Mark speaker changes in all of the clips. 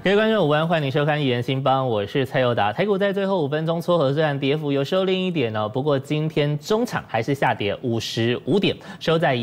Speaker 1: 各位观众午安，欢迎收看《一言新邦》，我是蔡佑达。台股在最后5分钟撮合，虽然跌幅有收敛一点哦，不过今天中场还是下跌55点，收在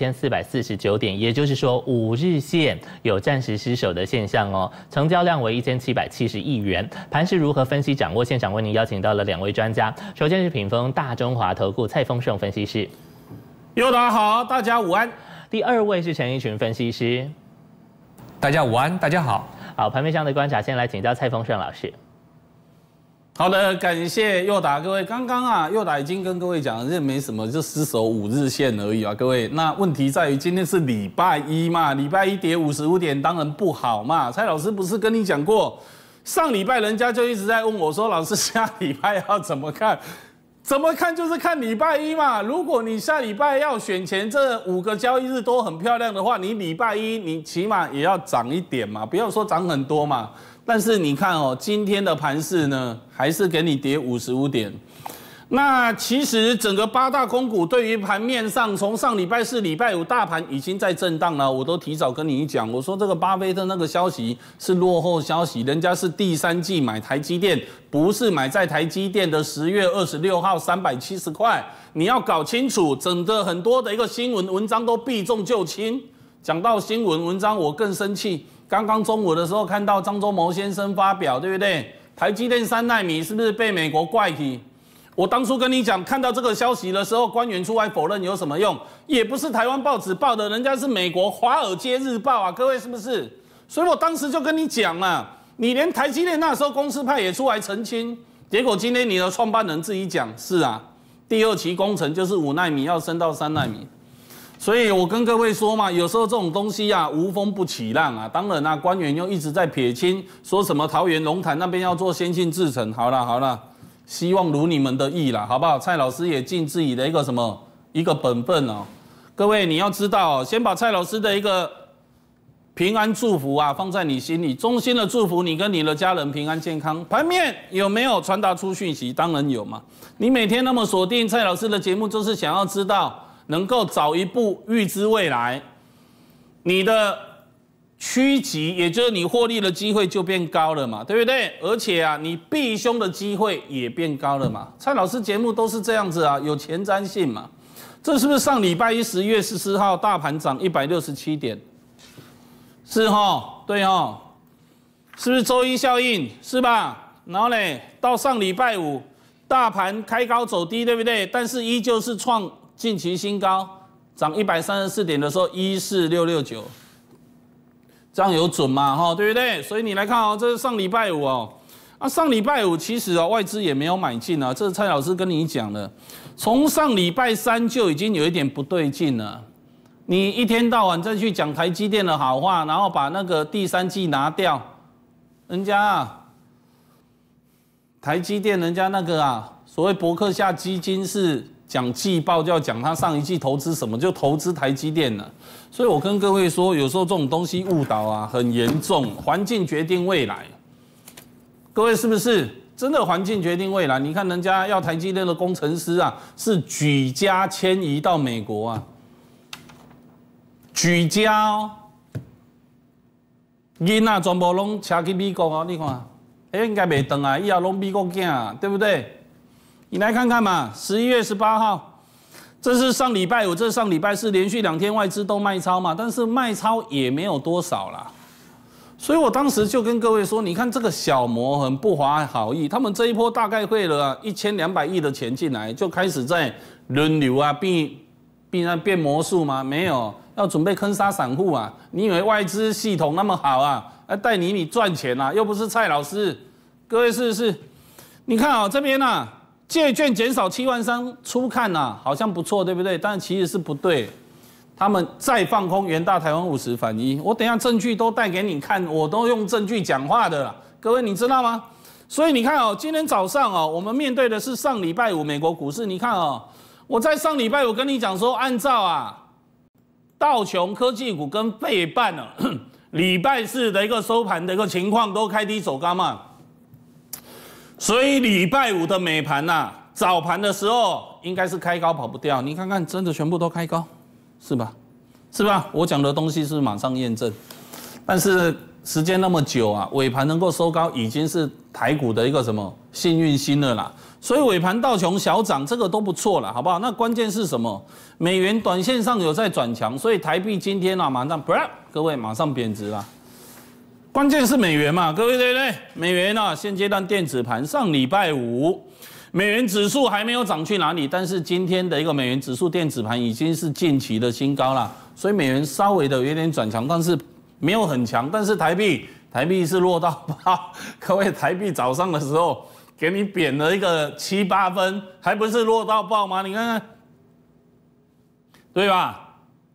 Speaker 1: 14449点，也就是说5日线有暂时失守的现象哦。成交量为1770亿元，盘势如何分析掌握？现场为您邀请到了2位专家，首先是品丰大中华投顾蔡丰盛分析师，
Speaker 2: 佑达好，大家午安。
Speaker 1: 第2位是陈奕群分析师，
Speaker 3: 大家午安，大家好。
Speaker 1: 好，盘面上的观察，先来请教蔡丰盛老师。
Speaker 2: 好的，感谢佑达各位。刚刚佑达已经跟各位讲，这没什么，就失守5日线而已啊，各位。那问题在于今天是礼拜一嘛，礼拜一跌55点，当然不好嘛。蔡老师不是跟你讲过，上礼拜人家就一直在问我说，老师下礼拜要怎么看？怎么看就是看礼拜一嘛。如果你下礼拜要选前这5个交易日都很漂亮的话，你礼拜一你起码也要涨一点嘛，不要说涨很多嘛。但是你看哦，今天的盘势呢，还是给你跌55点。那其实整个8大公股对于盘面上，从上礼拜4、礼拜5大盘已经在震荡了。我都提早跟你讲，我说这个巴菲特那个消息是落后消息，人家是第3季买台积电，不是买在台积电的10月26号370块。你要搞清楚，整个很多的一个新闻文章都避重就轻。讲到新闻文章，我更生气。刚刚中午的时候看到张忠谋先生发表，对不对？台积电3奈米是不是被美国怪起？我当初跟你讲，看到这个消息的时候，官员出来否认有什么用？也不是台湾报纸报的，人家是美国《华尔街日报》啊，各位是不是？所以我当时就跟你讲了，你连台积电那时候公司派也出来澄清，结果今天你的创办人自己讲，是啊，第2期工程就是5奈米要升到3奈米。所以我跟各位说嘛，有时候这种东西啊，无风不起浪啊。当然官员又一直在撇清，说什么桃园龙潭那边要做先进制程。好了，希望如你们的意啦，好不好？蔡老师也尽自己的一个本分哦。各位你要知道，先把蔡老师的一个平安祝福啊放在你心里，衷心的祝福你跟你的家人平安健康。盘面有没有传达出讯息？当然有嘛。你每天那么锁定蔡老师的节目，就是想要知道。能够早一步预知未来，你的趋吉，也就是你获利的机会就变高了嘛，对不对？而且你避凶的机会也变高了嘛。蔡老师节目都是这样子啊，有前瞻性嘛。这是不是上礼拜一10月14号大盘涨167点？是齁，对齁，是不是周一效应？是吧？然后呢，到上礼拜5，大盘开高走低，对不对？但是依旧是创近期新高，涨134点的时候14669，这样有准嘛？对不对？所以你来看哦，这是上礼拜5哦。上礼拜5其实外资也没有买进啊，这是蔡老师跟你讲的，从上礼拜3就已经有一点不对劲了。你一天到晚再去讲台积电的好话，然后把那个第3季拿掉，人家台积电人家那个所谓伯克夏基金是。讲季报就要讲他上一季投资什么，就投资台积电了。所以我跟各位说，有时候这种东西误导很严重。环境决定未来，各位是不是真的环境决定未来？你看人家要台积电的工程师是举家迁移到美国举家哦，囡仔全部拢车去美国你看，应该袂回来，以后拢美国囝，对不对？你来看看嘛，11月18号，这是上礼拜5，这是上礼拜4，连续2天外资都卖超嘛，但是卖超也没有多少啦。所以我当时就跟各位说，你看这个小摩很不怀好意，他们这一波大概汇了1200亿的钱进来，就开始在轮流变魔术吗？没有，要准备坑杀散户啊！你以为外资系统那么好带你赚钱又不是蔡老师，各位是不是？你看这边借券减少7万张，初看好像不错，对不对？但其实是不对。他们再放空元大台湾50反一，我等一下证据都带给你看，我都用证据讲话的啦，各位你知道吗？所以你看今天早上我们面对的是上礼拜5美国股市，你看我在上礼拜5跟你讲说，按照道琼科技股跟费半礼拜4的一个收盘的一个情况都开低走高嘛。所以礼拜5的美盘早盘的时候应该是开高跑不掉，你看看真的全部都开高，是吧？是吧？我讲的东西是马上验证，但是时间那么久啊，尾盘能够收高，已经是台股的一个什么幸运星了啦。所以尾盘道琼小涨，这个都不错了，好不好？那关键是什么？美元短线上有在转强，所以台币今天啊马上各位马上贬值了。关键是美元嘛，各位对不对？美元啊，现阶段电子盘上礼拜五，美元指数还没有涨去哪里，但是今天的一个美元指数电子盘已经是近期的新高了，所以美元稍微的有点转强，但是没有很强。但是台币是落到8，各位台币早上的时候给你贬了一个7、8分，还不是落到爆吗？你看看，对吧？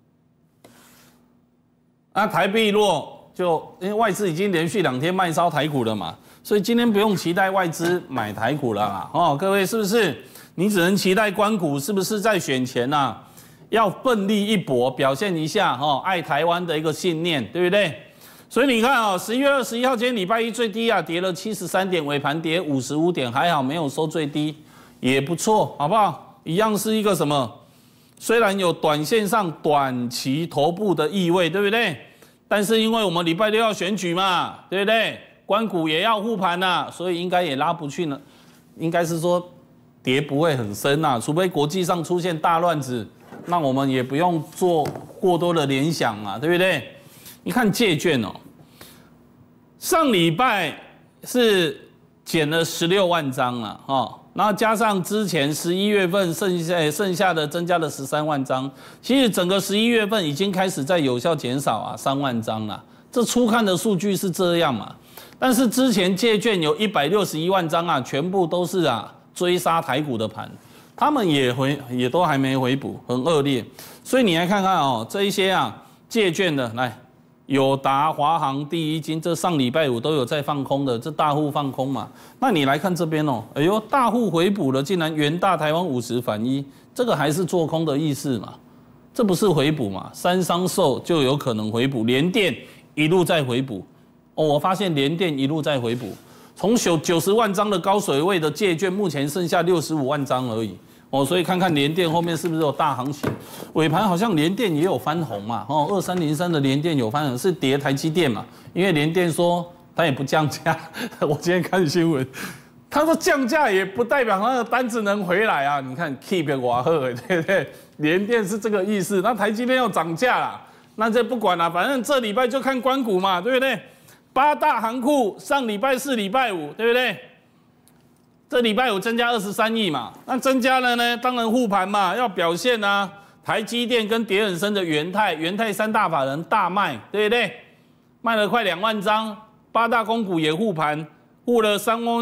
Speaker 2: 那台币弱。就因为外资已经连续2天卖超台股了嘛，所以今天不用期待外资买台股了啦。哦，各位是不是？你只能期待官股是不是在选前啊，要奋力一搏，表现一下哦，爱台湾的一个信念，对不对？所以你看啊，11月21号今天礼拜一最低啊，跌了73点，尾盘跌55点，还好没有收最低，也不错，好不好？一样是一个什么？虽然有短线上短期头部的意味，对不对？但是因为我们礼拜6要选举嘛，对不对？官股也要护盘呐，所以应该也拉不去呢。应该是说跌不会很深呐，除非国际上出现大乱子，那我们也不用做过多的联想嘛，对不对？你看借券哦，上礼拜是减了16万张啊，哦。然后加上之前11月份剩下的增加了13万张，其实整个11月份已经开始在有效减少啊3万张了。这初看的数据是这样嘛？但是之前借券有161万张啊，全部都是啊追杀台股的盘，他们也都还没回补，很恶劣。所以你来看看哦，这一些啊借券的来。友达、华航、第一金，这上礼拜五都有在放空的，这大户放空嘛？那你来看这边哦，哎呦，大户回补了，竟然元大台湾50反1，这个还是做空的意思嘛？这不是回补嘛？三商寿就有可能回补，联电一路在回补。哦，我发现联电一路在回补，从90万张的高水位的借券，目前剩下65万张而已。哦，所以看看联电后面是不是有大行情？尾盘好像联电也有翻红嘛，哦，2303的联电有翻红，是跌台积电嘛？因为联电说它也不降价。我今天看新闻，他说降价也不代表他的单子能回来啊。你看 keep 瓦赫，对不对？联电是这个意思。那台积电要涨价啦，那这不管啦，反正这礼拜就看官股嘛，对不对？8大行库上礼拜4、礼拜5，对不对？这礼拜5增加23亿嘛，那增加了呢，当然护盘嘛，要表现啊。台积电跟跌很深的元泰3大法人大卖，对不对？卖了快2万张，8大公股也护盘，护了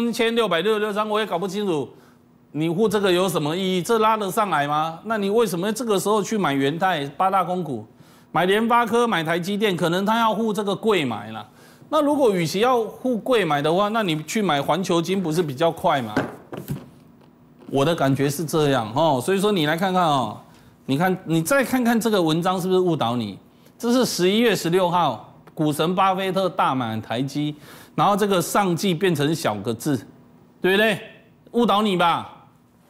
Speaker 2: 3666张，我也搞不清楚，你护这个有什么意义？这拉得上来吗？那你为什么这个时候去买元泰8大公股，买联发科、买台积电？可能他要护这个贵买啦。那如果与其要护贵买的话，那你去买环球金不是比较快吗？我的感觉是这样哦，所以说你来看看哦，你看你再看看这个文章是不是误导你？这是11月16号，股神巴菲特大买台积，然后这个上季变成小个字，对不对？误导你吧？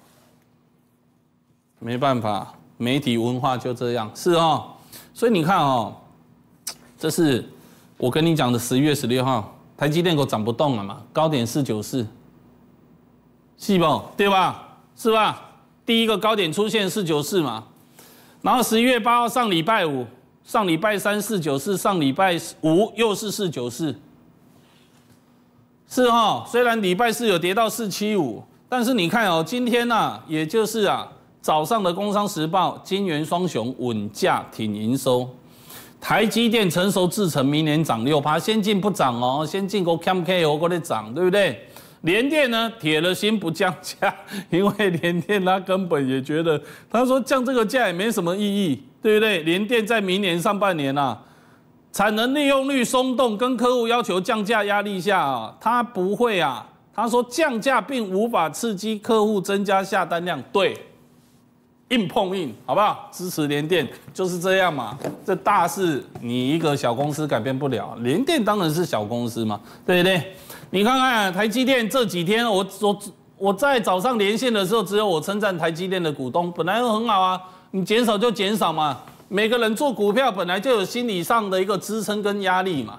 Speaker 2: 没办法，媒体文化就这样，是哦。所以你看哦，这是。我跟你讲的11月16号，台积电股涨不动了嘛，高点494，是不？对吧？是吧？第一个高点出现494嘛，然后11月8号上礼拜5，上礼拜3 494，上礼拜5又是494，是哦。虽然礼拜4有跌到475，但是你看哦，今天啊，也就是啊早上的《工商时报》金元双雄稳价挺营收。台积电成熟制程明年涨6%，先进不涨哦，先进go CAMK 哦，go 在涨，对不对？联电呢，铁了心不降价，因为联电他根本也觉得，他说降这个价也没什么意义，对不对？联电在明年上半年啊，产能利用率松动，跟客户要求降价压力下啊，他不会啊，他说降价并无法刺激客户增加下单量，对。硬碰硬，好不好？支持联电就是这样嘛。这大事你一个小公司改变不了，联电当然是小公司嘛，对不对？你看看台积电这几天，我在早上连线的时候，只有我称赞台积电的股东，本来都很好啊，你减少就减少嘛。每个人做股票本来就有心理上的一个支撑跟压力嘛。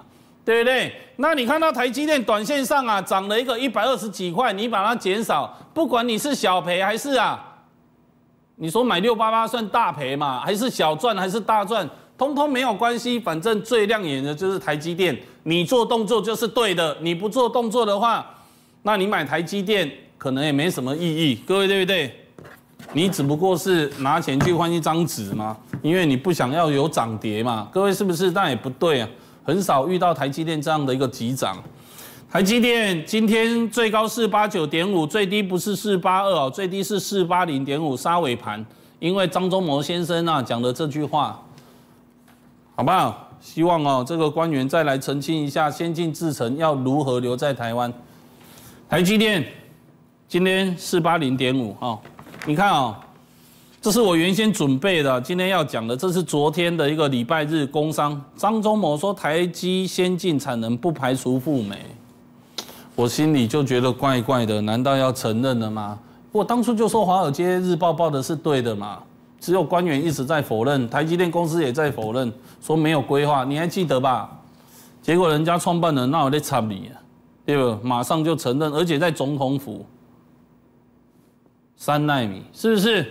Speaker 2: 对不对？那你看到台积电短线上啊涨了一个120几块，你把它减少，不管你是小赔还是你说买688算大赔嘛，还是小赚还是大赚，通通没有关系，反正最亮眼的就是台积电，你做动作就是对的，你不做动作的话，那你买台积电可能也没什么意义，各位对不对？你只不过是拿钱去换一张纸嘛，因为你不想要有涨跌嘛，各位是不是？但也不对啊，很少遇到台积电这样的一个急涨。台积电今天最高489.5，最低不是482哦，最低是480.5，杀尾盘。因为张忠谋先生讲的这句话，好不好？希望这个官员再来澄清一下，先进制程要如何留在台湾。台积电今天480.5你看这是我原先准备的，今天要讲的，这是昨天的一个礼拜日工商，张忠谋说台积先进产能不排除赴美，我心里就觉得怪怪的，难道要承认了吗？我当初就说华尔街日报报的是对的嘛，只有官员一直在否认，台积电公司也在否认，说没有规划，你还记得吧？结果人家创办人那有在插你对不？马上就承认，而且在总统府3奈米，是不是？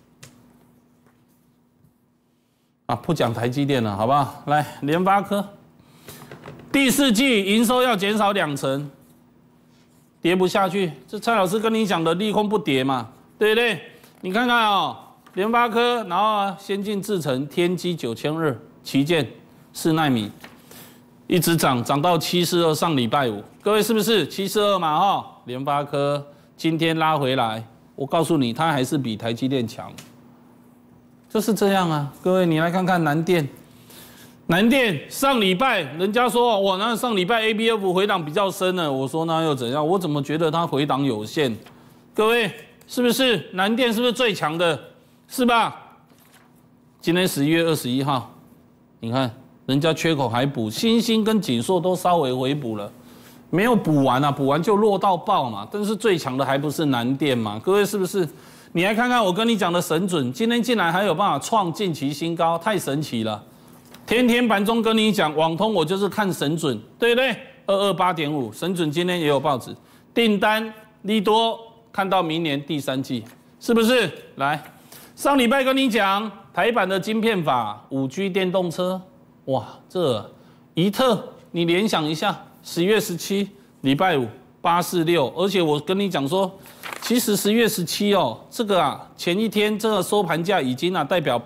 Speaker 2: 不讲台积电了，好不好？来，联发科第4季营收要减少20%，跌不下去。这蔡老师跟你讲的利空不跌嘛，对不对？你看看联发科，然后先进制程天玑9200，旗舰4奈米，一直涨到742，上礼拜五，各位是不是742嘛？联发科今天拉回来。我告诉你，它还是比台积电强，就是这样啊！各位，你来看看南电，南电上礼拜人家说哇，那上礼拜 ABF 回档比较深了，我说那又怎样？我怎么觉得它回档有限？各位是不是南电是不是最强的？是吧？今天11月21号，你看人家缺口还补，欣兴跟景硕都稍微回补了。没有补完补完就落到爆嘛。但是最强的还不是南电嘛？各位是不是？你来看看我跟你讲的神准，今天竟然还有办法创近期新高，太神奇了！天天盘中跟你讲，网通我就是看神准，对不对？228.5，神准今天也有报纸订单利多，看到明年第3季，是不是？来，上礼拜跟你讲台版的晶片法，5G 电动车，哇，这宜特，你联想一下。11月17，礼拜五846，而且我跟你讲说，其实11月17这个前一天这个收盘价已经代表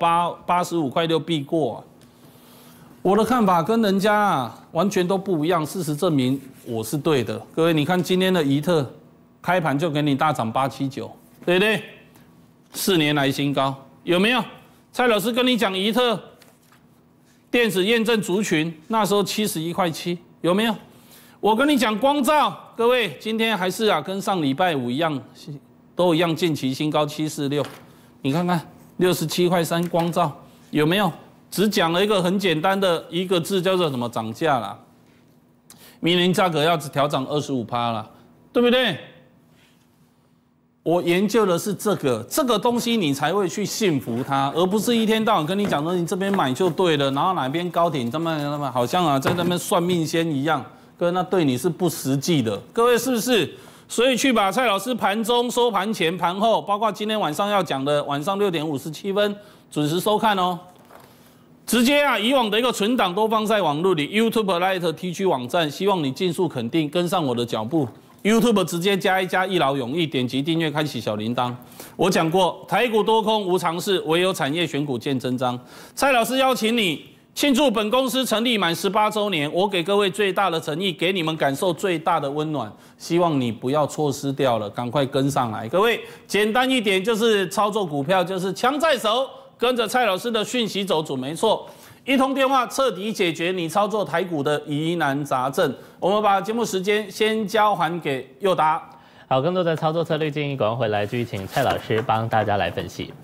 Speaker 2: 85块6必过我的看法跟人家完全都不一样，事实证明我是对的。各位，你看今天的宜特开盘就给你大涨879，对不对？4年来新高，有没有？蔡老师跟你讲宜特电子验证族群那时候71块7，有没有？我跟你讲光罩，各位今天还是跟上礼拜五一样，都一样近期新高746，你看看67块3光罩有没有？只讲了一个很简单的一个字，叫做什么？涨价啦。明年价格要调涨25%啦，对不对？我研究的是这个东西，你才会去信服它，而不是一天到晚跟你讲说你这边买就对了，然后哪边高点这么好像在那边算命仙一样。各位，那对你是不实际的，各位是不是？所以去把蔡老师盘中、收盘前、盘后，包括今天晚上要讲的晚上6点57分准时收看哦。直接以往的一个存档都放在网络里 ，YouTube、Lite、TG 网站，希望你尽速肯定跟上我的脚步。YouTube 直接加一劳永逸，点击订阅，开启小铃铛。我讲过，台股多空无常事，唯有产业选股见真章。蔡老师邀请你。庆祝本公司成立满18周年，我给各位最大的诚意，给你们感受最大的温暖，希望你不要错失掉了，赶快跟上来。各位，简单一点就是操作股票，就是枪在手，跟着蔡老师的讯息走准没错。一通电话彻底解决你操作台股的疑难杂症。我们把节目时间先交还给佑达。
Speaker 1: 好，更多的操作策略建议，赶快回来继续请蔡老师帮大家来分析。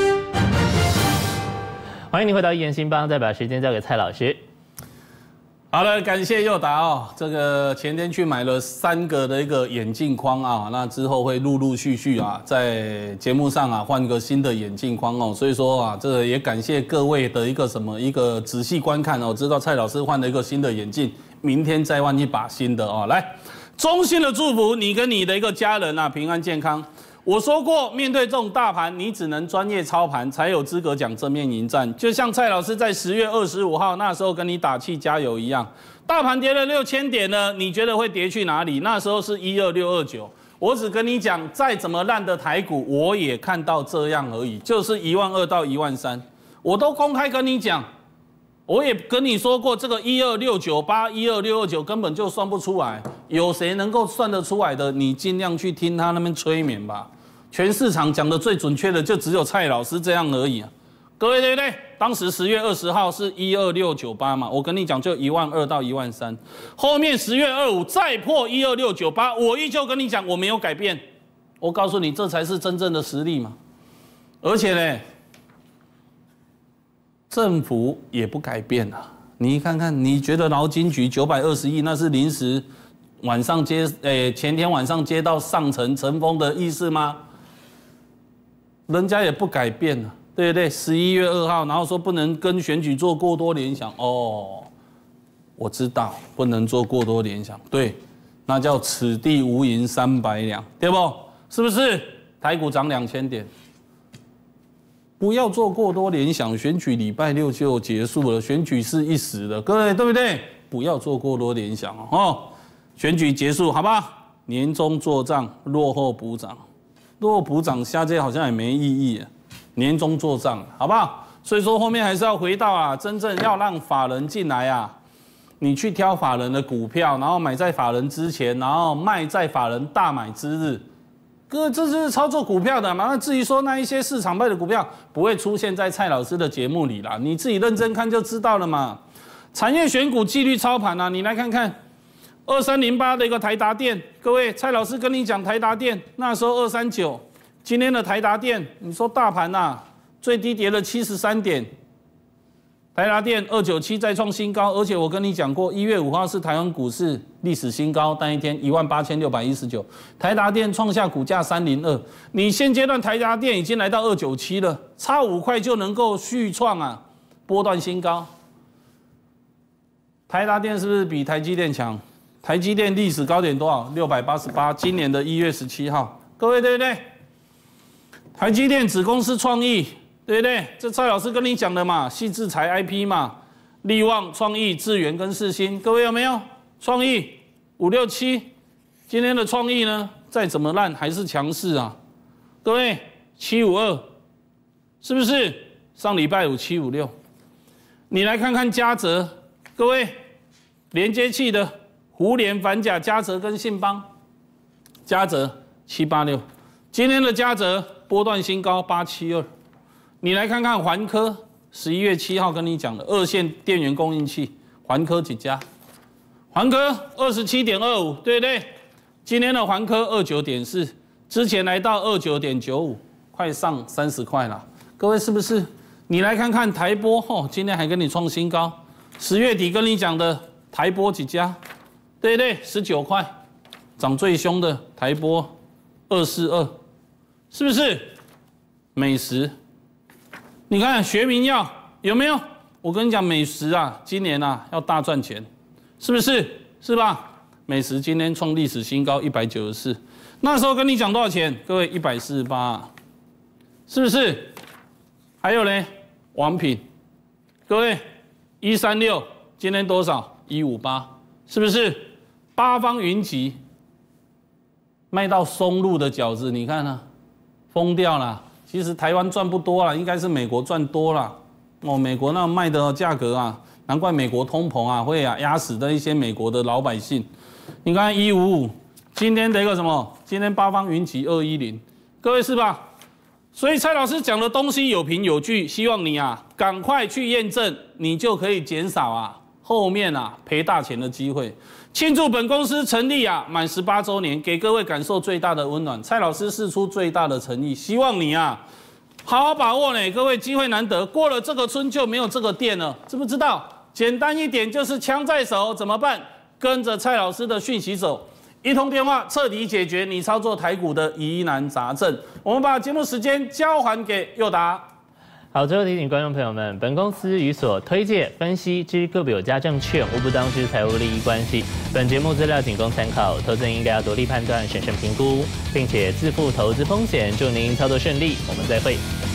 Speaker 1: 欢迎你回到一言新帮，再把时间交给蔡老师。
Speaker 2: 好了，感谢佑达哦。这个前天去买了3个的一个眼镜框啊，那之后会陆陆续续啊，在节目上啊换个新的眼镜框哦。所以说啊，这个也感谢各位的一个仔细观看哦，知道蔡老师换了一个新的眼镜，明天再换一把新的哦。来，衷心的祝福你跟你的一个家人啊平安健康。我说过，面对这种大盘，你只能专业操盘，才有资格讲正面迎战。就像蔡老师在10月25号那时候跟你打气加油一样，大盘跌了6000点呢，你觉得会跌去哪里？那时候是12629，我只跟你讲，再怎么烂的台股，我也看到这样而已，就是12000到13000，我都公开跟你讲。我也跟你说过，这个12698、12629根本就算不出来，有谁能够算得出来的？你尽量去听他那边催眠吧。全市场讲的最准确的就只有蔡老师这样而已啊，各位对不对？当时10月20号是12698嘛，我跟你讲就12000到13000，后面10月25再破12698，我依旧跟你讲我没有改变，我告诉你这才是真正的实力嘛，而且呢。政府也不改变啊！你看看，你觉得劳金局920亿那是临时晚上前天晚上接到上层陈峰的意思吗？人家也不改变了，对不对？11月2号，然后说不能跟选举做过多联想。哦，我知道不能做过多联想，对，那叫此地无银300两，对不？是不是？台股涨2000点。不要做过多联想，选举礼拜6就结束了，选举是一时的，各位对不对？不要做过多联想哦。选举结束，好吧？年终做账，落后补涨，落后补涨下届好像也没意义，年终做账，好不好？所以说后面还是要回到啊，真正要让法人进来啊，你去挑法人的股票，然后买在法人之前，然后卖在法人大买之日。哥，这就是操作股票的嘛？那至于说那一些市场派的股票不会出现在蔡老师的节目里啦，你自己认真看就知道了嘛。产业选股纪律操盘啊，你来看看2308的一个台达电，各位蔡老师跟你讲台达电那时候239，今天的台达电，你说大盘啊最低跌了73点。台达电297再创新高，而且我跟你讲过，1月5号是台湾股市历史新高，单一天18619，台达电创下股价302。你现阶段台达电已经来到297了，差5块就能够续创啊波段新高。台达电是不是比台积电强？台积电历史高点多少？688，今年的1月17号，各位对不对？台积电子公司创意。对不对？这蔡老师跟你讲的嘛，矽智财 IP 嘛，力旺、创意、智原跟世芯，各位有没有？创意567，今天的创意呢，再怎么烂还是强势啊，各位752，是不是？上礼拜五756，你来看看嘉泽，各位连接器的胡联、反甲、嘉泽跟信邦，嘉泽786，今天的嘉泽波段新高872。你来看看环科，11月7号跟你讲的2线电源供应器，环科几家？环科27.25，对不对？今天的环科29.4，之前来到29.95，快上30块了。各位是不是？你来看看台玻，哦，今天还跟你创新高。10月底跟你讲的台玻几家？对不对？19块，涨最凶的台玻242，是不是？美食。你看学名药有没有？我跟你讲，美食啊，今年啊要大赚钱，是不是？是吧？美食今天创历史新高194，那时候跟你讲多少钱？各位148，是不是？还有呢，王品，各位136，今天多少？158，是不是？八方云集卖到松露的饺子，你看啊，疯掉了。其实台湾赚不多啦，应该是美国赚多啦。哦，美国那卖的价格啊，难怪美国通膨啊会啊压死的一些美国的老百姓。你看155，今天的一个什么？今天八方云集210，各位是吧？所以蔡老师讲的东西有凭有据，希望你啊赶快去验证，你就可以减少啊后面啊赔大钱的机会。庆祝本公司成立啊满18周年，给各位感受最大的温暖。蔡老师释出最大的诚意，希望你啊好好把握呢。各位机会难得，过了这个村就没有这个店了，知不知道？ 简单一点就是枪在手，怎么办？跟着蔡老师的讯息走，一通电话彻底解决你操作台股的疑难杂症。我们把节目时间交还给佑达。
Speaker 1: 好，最后提醒观众朋友们，本公司与所推介分析之个别有价证券无不当之财务利益关系。本节目资料仅供参考，投资人应该要独立判断、审慎评估，并且自负投资风险。祝您操作顺利，我们再会。